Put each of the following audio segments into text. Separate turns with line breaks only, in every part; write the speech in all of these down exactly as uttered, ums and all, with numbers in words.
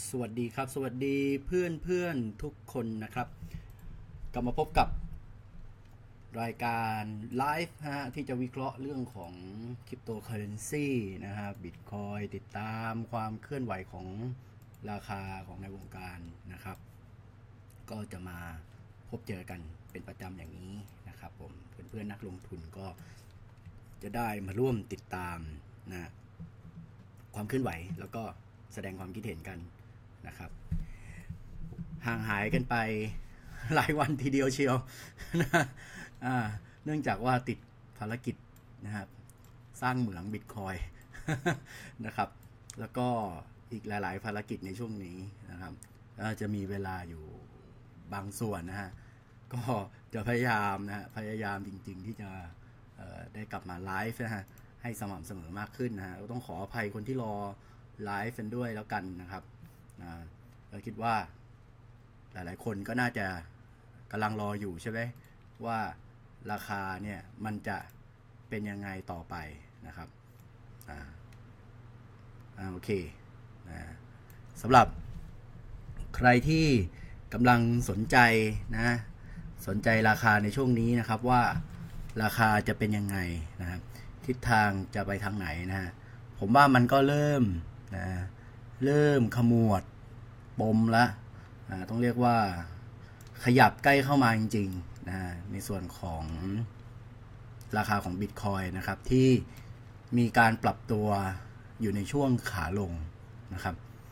สวัสดีครับสวัสดีเพื่อนเพื่อนทุกคนนะครับกลับมาพบกับรายการไลฟ์ฮะที่จะวิเคราะห์เรื่องของคริปโตเคอเรนซีนะครับบิตคอยติดตามความเคลื่อนไหวของราคาของในวงการนะครับก็จะมาพบเจอกันเป็นประจำอย่างนี้นะครับผมเพื่อนๆนักลงทุนก็จะได้มาร่วมติดตามนะความเคลื่อนไหวแล้วก็แสดงความคิดเห็นกันนะครับห่างหายกันไปหลายวันทีเดียวเชียวนะเนื่องจากว่าติดภารกิจนะครับสร้างเหมืองบิตคอยนะครับแล้วก็อีกหลายๆภารกิจในช่วงนี้นะครับจะมีเวลาอยู่บางส่วนนะฮะก็จะพยายามนะฮะพยายามจริงๆที่จะได้กลับมาไลฟ์นะฮะให้สม่ำเสมอมากขึ้นนะฮะต้องขออภัยคนที่รอไลฟ์กันด้วยแล้วกันนะครับเราคิดว่าหลายๆคนก็น่าจะกำลังรออยู่ใช่ไหมว่าราคาเนี่ยมันจะเป็นยังไงต่อไปนะครับอ่าอ่าโอเคนะสำหรับใครที่กำลังสนใจนะสนใจราคาในช่วงนี้นะครับว่าราคาจะเป็นยังไงนะครับทิศทางจะไปทางไหนนะผมว่ามันก็เริ่มนะเริ่มขมวดปมละต้องเรียกว่าขยับใกล้เข้ามาจริงๆนะในส่วนของราคาของ Bitcoin นะครับที่มีการปรับตัวอยู่ในช่วงขาลงนะครับ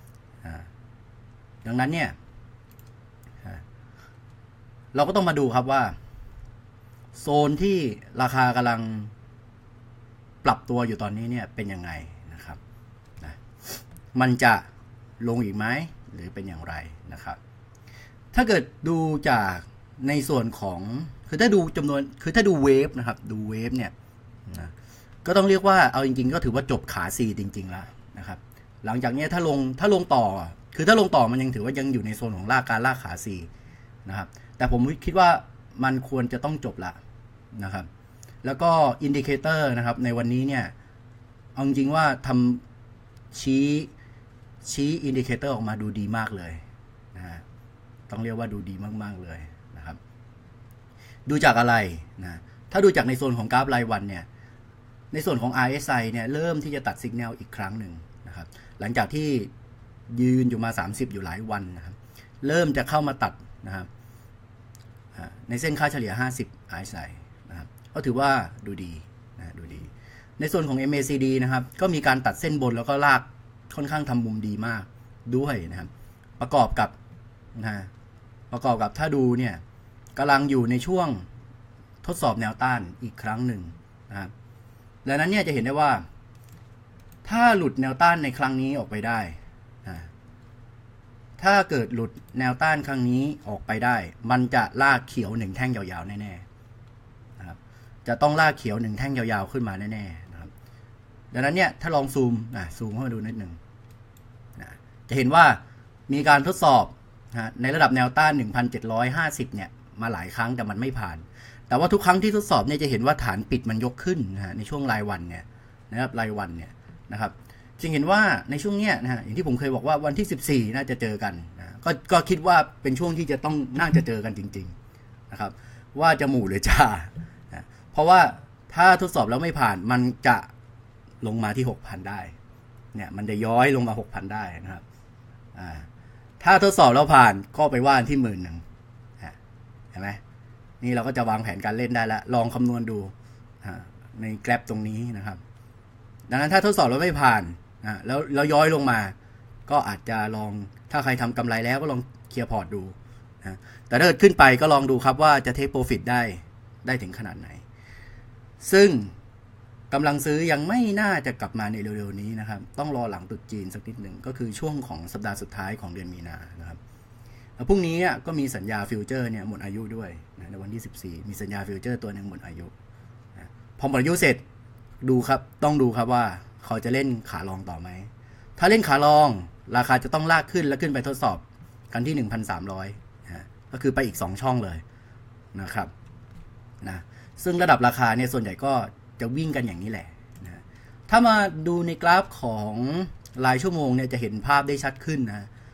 ดังนั้นเนี่ยเราก็ต้องมาดูครับว่าโซนที่ราคากำลังปรับตัวอยู่ตอนนี้เนี่ยเป็นยังไงนะครับนะมันจะลงอีกไหมหรือเป็นอย่างไรนะครับถ้าเกิดดูจากในส่วนของคือถ้าดูจำนวนคือถ้าดูเวฟนะครับดูเวฟเนี่ยนะก็ต้องเรียกว่าเอาจริงๆก็ถือว่าจบขา C จริงๆแล้วนะครับหลังจากนี้ถ้าลงถ้าลงต่อคือถ้าลงต่อมันยังถือว่ายังอยู่ในโซนของลากการลากขา C นะครับแต่ผมคิดว่ามันควรจะต้องจบละนะครับแล้วก็อินดิเคเตอร์นะครับในวันนี้เนี่ยเอาจริงว่าทำชี้ชี้อินดิเคเตอร์ออกมาดูดีมากเลยนะฮะต้องเรียกว่าดูดีมากๆเลยนะครับดูจากอะไรนะถ้าดูจากในโซนของกราฟรายวันเนี่ยในส่วนของ อาร์ เอส ไอ เนี่ยเริ่มที่จะตัดสัญญาณอีกครั้งหนึ่งนะครับหลังจากที่ยืนอยู่มาสามสิบอยู่หลายวันนะครับเริ่มจะเข้ามาตัดนะครับในเส้นค่าเฉลี่ยห้าสิบ อาร์ เอส ไอ นะครับก็ถือว่าดูดีนะดูดีในส่วนของ เอ็ม เอ ซี ดี นะครับก็มีการตัดเส้นบนแล้วก็ลากค่อนข้างทำมุมดีมากด้วยนะครับประกอบกับนะประกอบกับถ้าดูเนี่ยกำลังอยู่ในช่วงทดสอบแนวต้านอีกครั้งหนึ่งนะครับดังนั้นเนี่ยจะเห็นได้ว่าถ้าหลุดแนวต้านในครั้งนี้ออกไปได้นะถ้าเกิดหลุดแนวต้านครั้งนี้ออกไปได้มันจะลากเขียวหนึ่งแท่งยาวๆแน่ๆนะครับจะต้องลากเขียวหนึ่งแท่งยาวๆขึ้นมาแน่ๆนะครับดังนั้นเนี่ยถ้าลองซูมนะซูมเข้ามาดูนิดนึงนะจะเห็นว่ามีการทดสอบนะในระดับแนวต้าน หนึ่งพันเจ็ดร้อยห้าสิบ เนี่ยมาหลายครั้งแต่มันไม่ผ่านแต่ว่าทุกครั้งที่ทดสอบเนี่ยจะเห็นว่าฐานปิดมันยกขึ้นนะฮะในช่วงรายวันเนี่ยนะครับรายวันเนี่ยนะครับจึงเห็นว่าในช่วงเนี้ยนะฮะอย่างที่ผมเคยบอกว่าวันที่สิบสี่น่าจะเจอกันนะก็ก็คิดว่าเป็นช่วงที่จะต้องน่าจะเจอกันจริงๆนะครับว่าจะหมู่หรือจ่านะเพราะว่าถ้าทดสอบแล้วไม่ผ่านมันจะลงมาที่ หกพัน ได้เนี่ยมันจะย้อยลงมา หกพัน ได้นะครับอ่าถ้าทดสอบแล้วผ่านก็ไปว่านที่หมื่นหนึ่งเห็นไหมนี่เราก็จะวางแผนการเล่นได้แล้วลองคำนวณดูในแกร็บตรงนี้นะครับดังนั้นถ้าทดสอบแล้วไม่ผ่านแล้วแล้วย้อยลงมาก็อาจจะลองถ้าใครทำกำไรแล้วก็ลองเคลียร์พอร์ตดูนะแต่ถ้าเกิดขึ้นไปก็ลองดูครับว่าจะเทคโปรฟิตได้ได้ถึงขนาดไหนซึ่งกำลังซื้อยังไม่น่าจะกลับมาในเร็วๆนี้นะครับต้องรอหลังตรุษจีนสักนิดหนึ่งก็คือช่วงของสัปดาห์สุดท้ายของเดือนมีนานะครับพรุ่งนี้ก็มีสัญญาฟิวเจอร์เนี่ยหมดอายุด้วยนะในวันที่สิบสี่มีสัญญาฟิวเจอร์ตัวหนึ่งหมดอายุนะพอหมดอายุเสร็จดูครับต้องดูครับว่าเขาจะเล่นขาลองต่อไหมถ้าเล่นขาลองราคาจะต้องลากขึ้นและขึ้นไปทดสอบกันที่ หนึ่งพันสามร้อย นะก็คือไปอีกสองช่องเลยนะครับนะซึ่งระดับราคาเนี่ยส่วนใหญ่ก็จะวิ่งกันอย่างนี้แหละนะถ้ามาดูในกราฟของรายชั่วโมงเนี่ยจะเห็นภาพได้ชัดขึ้นนะ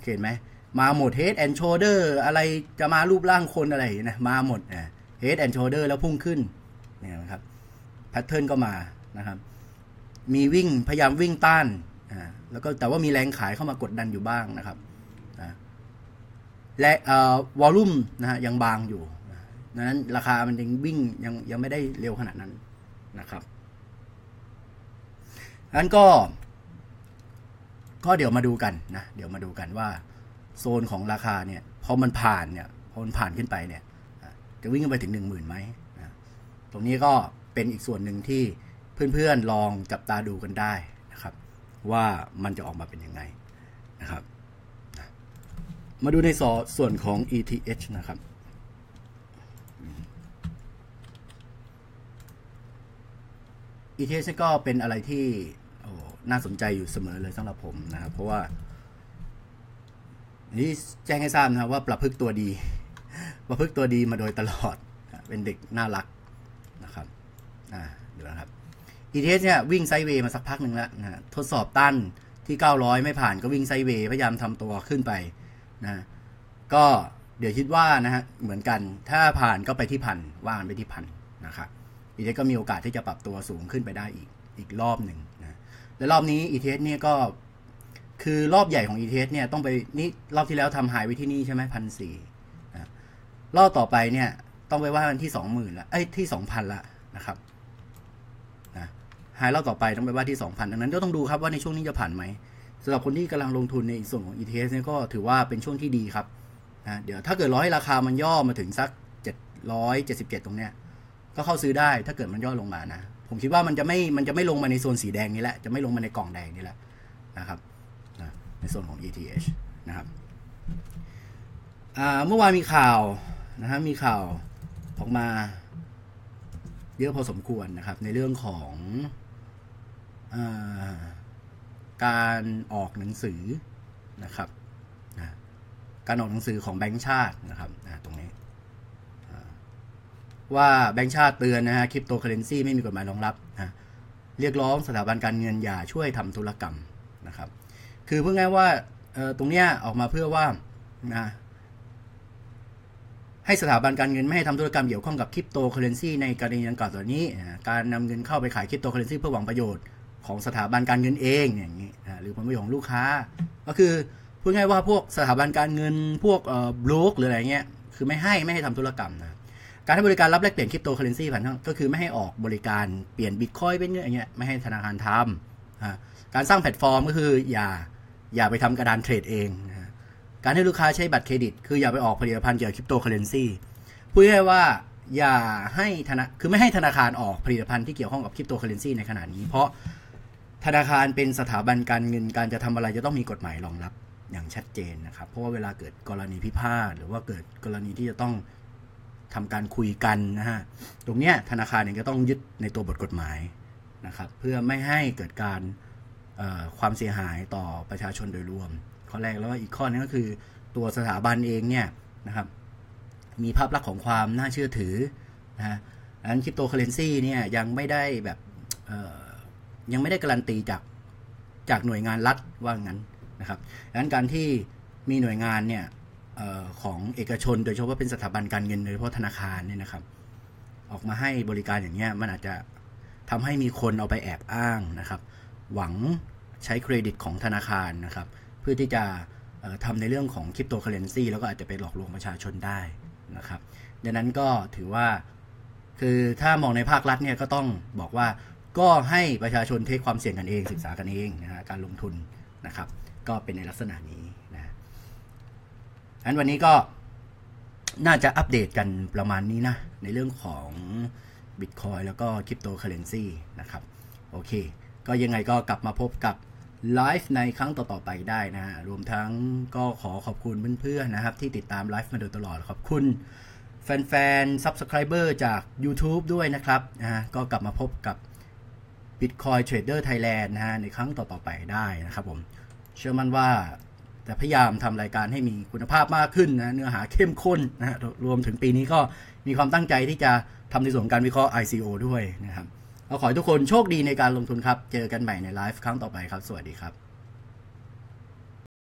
เห็นไหมมาหมด head and shoulder อะไรจะมารูปร่างคนอะไรนะมาหมดนะ head and shoulder แล้วพุ่งขึ้นเนี่ยนะครับแพทเทิร์นก็มานะครับมีวิ่งพยายามวิ่งต้านอ่าแล้วก็แต่ว่ามีแรงขายเข้ามากดดันอยู่บ้างนะครับนะและเอ่อวอลลุ่มนะฮะยังบางอยู่ดังนั้นราคามันยังวิ่งยังยังไม่ได้เร็วขนาดนั้นนะครับงั้นก็ก็เดี๋ยวมาดูกันนะเดี๋ยวมาดูกันว่าโซนของราคาเนี่ยพอมันผ่านเนี่ยพอมันผ่านขึ้นไปเนี่ยจะวิ่งขึ้นไปถึงหนึ่งหมื่นไหมนะตรงนี้ก็เป็นอีกส่วนหนึ่งที่เพื่อนๆลองจับตาดูกันได้นะครับว่ามันจะออกมาเป็นยังไงนะครับมาดูในส่วนของ อี ที เอช นะครับ อี ที เอช ก็เป็นอะไรที่น่าสนใจอยู่เสมอเลยสำหรับผมนะครับเพราะว่านี่แจ้งให้ทราบนะครับว่าประพฤกตัวดีประพฤกตัวดีมาโดยตลอดเป็นเด็กน่ารักนะครับอ่าดูนะครับ อี ที เอช เนี่ยวิ่งไซด์เวย์มาสักพักหนึ่งแล้วนะทดสอบต้านที่เก้าร้อยไม่ผ่านก็วิ่งไซด์เวย์พยายามทำตัวขึ้นไปนะก็เดี๋ยวคิดว่านะฮะเหมือนกันถ้าผ่านก็ไปที่พันว่างไปที่พันนะครับ อี ที เอช ก็มีโอกาสที่จะปรับตัวสูงขึ้นไปได้อีกอีกรอบหนึ่งนะและรอบนี้ อี ที เอช เนี่ยก็คือรอบใหญ่ของ อี ที เอช เนี่ยต้องไปนี่รอบที่แล้วทำหายไว้ที่นี่ใช่ไหมพันสี่รอบต่อไปเนี่ยต้องไปว่ากันที่สองหมื่นละเอ้ยที่สองพันละนะครับนะหายรอบต่อไปต้องไปว่าที่สองพันดังนั้นก็ต้องดูครับว่าในช่วงนี้จะผ่านไหมสำหรับคนที่กำลังลงทุนในส่วนของ อี ที เอช เนี่ยก็ถือว่าเป็นช่วงที่ดีครับนะเดี๋ยวถ้าเกิดร้อยราคามันย่อมาถึงสักเจ็ดร้อยเจ็ดสิบเจ็ดตรงเนี้ยก็เข้าซื้อได้ถ้าเกิดมันย่อลงมานะผมคิดว่ามันจะไม่มันจะไม่ลงมาในโซนสีแดงนี้แหละจะไม่ลงมาในกล่องแดงนี่แหละนะครับนะในโซนของ อี ที เอช นะครับเมื่อวานมีข่าวนะฮะมีข่าวออกมาเยอะพอสมควรนะครับในเรื่องของเอ่อการออกหนังสือนะครับนะการออกหนังสือของแบงก์ชาตินะครับนะตรงนี้ว่าแบงก์ชาติเตือนนะฮะคริปโตเคอเรนซีไม่มีกฎหมายรองรับนะเรียกร้องสถาบันการเงินอย่าช่วยทำธุรกรรมนะครับคือพูดง่ายว่าตรงเนี้ยออกมาเพื่อว่านะให้สถาบันการเงินไม่ให้ทำธุรกรรมเกี่ยวข้องกับคริปโตเคอเรนซีในกรณีดังกล่าวต่อนี้การนำเงินเข้าไปขายคริปโตเคอเรนซีเพื่อหวังประโยชน์ของสถาบันการเงินเองอย่างนี้หรือผลประโยชน์ของลูกค้าก็คือพูดง่ายว่าพวกสถาบันการเงินพวกเอ่อบล็อกหรืออะไรเงี้ยคือไม่ให้ไม่ให้ทำธุรกรรมนะการให้บริการรับแลกเปลี่ยนคริปโตเคอเรนซีผ่านก็คือไม่ให้ออกบริการเปลี่ยนบิตคอยน์เป็นเงินอย่างเงี้ยไม่ให้ธนาคารทำการสร้างแพลตฟอร์มก็คืออย่าอย่าไปทำกระดานเทรดเองนะการให้ลูกค้าใช้บัตรเครดิตคืออย่าไปออกผลิตภัณฑ์เกี่ยวกับคริปโตเคอเรนซีพูดง่ายว่าอย่าให้ธนาคือไม่ให้ธนาคารออกผลิตภัณฑ์ที่เกี่ยวข้องกับคริปโตเคอเรนซีในขณะนี้เพราะธนาคารเป็นสถาบันการเงินการจะทำอะไรจะต้องมีกฎหมายรองรับอย่างชัดเจนนะครับเพราะว่าเวลาเกิดกรณีพิพาทหรือว่าเกิดกรณีที่จะต้องทำการคุยกันนะฮะตรงเนี้ยธนาคารเองก็ต้องยึดในตัวบทกฎหมายนะครับเพื่อไม่ให้เกิดการความเสียหายต่อประชาชนโดยรวมข้อแรกแล้วก็อีกข้อนึงก็คือตัวสถาบันเองเนี่ยนะครับมีภาพลักษณ์ของความน่าเชื่อถือนะฮะอันคริปโตเคอเรนซีเนี่ยยังไม่ได้แบบยังไม่ได้การันตีจากจากหน่วยงานรัฐว่างั้นนะครับดังนั้นการที่มีหน่วยงานเนี่ยเอ่อของเอกชนโดยเฉพาะเป็นสถาบันการเงินโดยเฉพาะธนาคารเนี่ยนะครับออกมาให้บริการอย่างเงี้ยมันอาจจะทำให้มีคนเอาไปแอบอ้างนะครับหวังใช้เครดิตของธนาคารนะครับเพื่อที่จะทำในเรื่องของคริปโตเคอเรนซีแล้วก็อาจจะไปหลอกลวงประชาชนได้นะครับดังนั้นก็ถือว่าคือถ้ามองในภาครัฐเนี่ยก็ต้องบอกว่าก็ให้ประชาชนเทคความเสี่ยงกันเองศึกษากันเองนะฮะการลงทุนนะครับก็เป็นในลักษณะนี้นะงั้นวันนี้ก็น่าจะอัปเดตกันประมาณนี้นะในเรื่องของ Bitcoin แล้วก็คริปโตเคอเรนซีนะครับโอเคก็ยังไงก็กลับมาพบกับไลฟ์ในครั้งต่อๆไปได้นะฮะรวมทั้งก็ขอขอบคุณเพื่อนๆนะครับที่ติดตามไลฟ์มาโดยตลอดขอบคุณแฟนๆ Subscriber จาก YouTube ด้วยนะครับนะฮะก็กลับมาพบกับ Bitcoin Trader Thailand นะฮะในครั้งต่อๆไปได้นะครับผมเชื่อมั่นว่าจะพยายามทำรายการให้มีคุณภาพมากขึ้นนะเนื้อหาเข้มข้นนะฮะรวมถึงปีนี้ก็มีความตั้งใจที่จะทำในส่วนการวิเคราะห์ ไอ ซี โอ ด้วยนะครับขอให้ทุกคนโชคดีในการลงทุนครับเจอกันใหม่ในไลฟ์ครั้งต่อไปครับสวัสดีครับ